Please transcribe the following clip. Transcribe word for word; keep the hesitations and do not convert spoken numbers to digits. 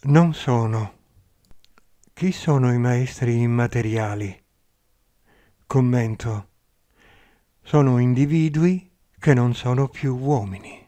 Non sono. Chi sono i maestri immateriali? Commento. Sono individui che non sono più uomini.